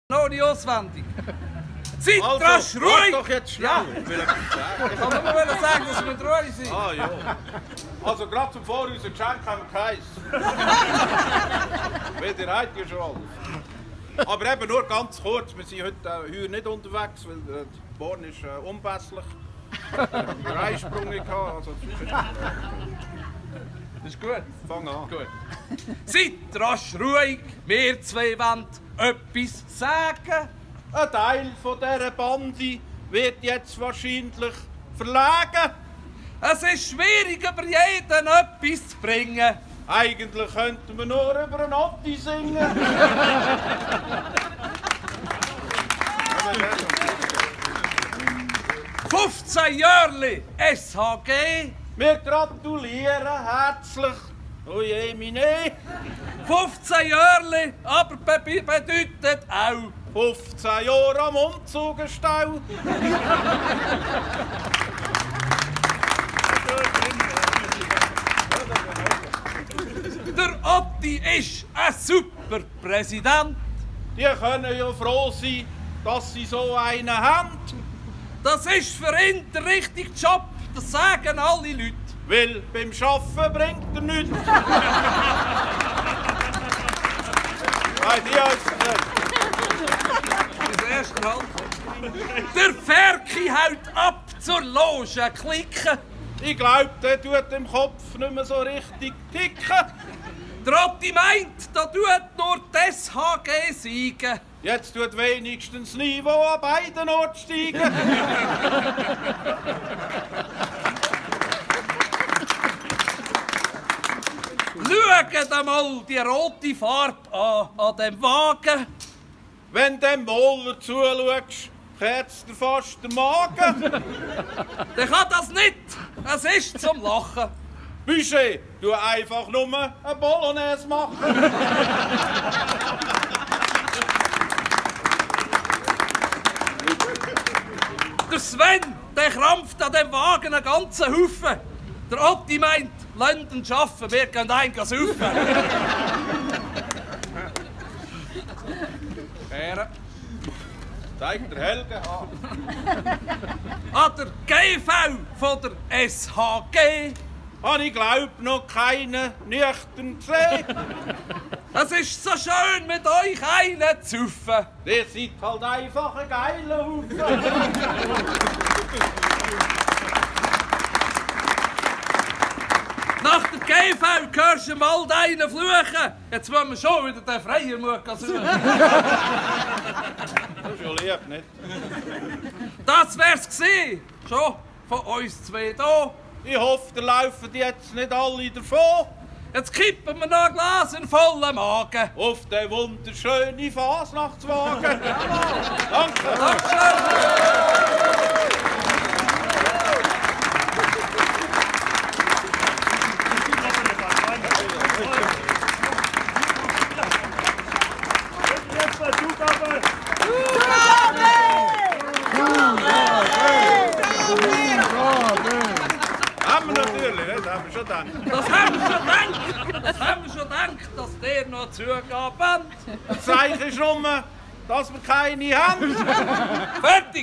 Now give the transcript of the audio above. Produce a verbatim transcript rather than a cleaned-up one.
noch nicht auswendig. Seid Also, rasch ruhig! doch jetzt schnell. Ja. Ich will etwas sagen. Ich kann nur mal sagen, dass wir ruhig sind. Ah ja. Also gerade zum Voraus ein Geschenk haben wir keins. Weil ihr habt ja schon alles. Aber eben nur ganz kurz, wir sind heute äh, hier nicht unterwegs, weil der Born ist äh, unpässlich. Der Einsprung gehabt, also Das ist gut. fang an. Gut. Seid rasch ruhig, wir zwei wollen etwas sagen. Ein Teil von dieser Bande wird jetzt wahrscheinlich verlegen. Es ist schwierig, über jeden etwas zu bringen. Eigentlich könnten wir nur über einen Otti singen. fünfzehn Jahre S H G. Wir gratulieren herzlich. Oh je, meine. fünfzehn Jahre, aber be bedeutet auch fünfzehn Jahre am Umzugestau. der Otti ist ein super Präsident. Die können ja froh sein, dass sie so einen haben. Das ist für ihn der richtige Job, das sagen alle Leute. Weil beim Arbeiten bringt er nichts. Nein, die haben es Das erste Halt. Der Ferki haut ab zur Loge klicken. Ich glaube, der tut im Kopf nicht mehr so richtig ticken. Der Otti meint, da tut nur die S H G siegen. Jetzt tut wenigstens das Niveau an beiden Orten steigen. Schaut einmal die rote Farbe an, an dem Wagen. Wenn du dem Moller zuschaust, kehrt dir fast der Magen. Der kann das nicht. Es ist zum Lachen. Budget, du einfach nur eine Bolognese machen. Der Sven, der krampft an dem Wagen einen ganzen Haufen. Der Otti meint, London schaffen, wir gehen ein saufen. Ehre. Zeigt der Helge an. An der G V von der S H G. Habe ich glaub noch keinen nüchtern gesehen. Es ist so schön, mit euch einen zu saufen. Ihr seid halt einfach ein geiler Haufen. Nach der G V hörst du mal deinen fluchen. Jetzt wollen wir schon wieder den freien Mut suchen. Das ist ja lieb, nicht? Das wär's gewesen. Schon von uns zwei hier. Ich hoffe, ihr laufen jetzt nicht alle davon. Jetzt kippen wir noch ein Glas in vollen Magen. Auf den wunderschönen Fasnachtswagen. Danke. Dankeschön. Haben wir natürlich, nicht? Das haben wir schon gedacht. Das haben wir schon gedacht. Das haben wir schon gedacht, dass der noch zugeht. Das Zeichen ist nur, dass wir keine haben. Fertig.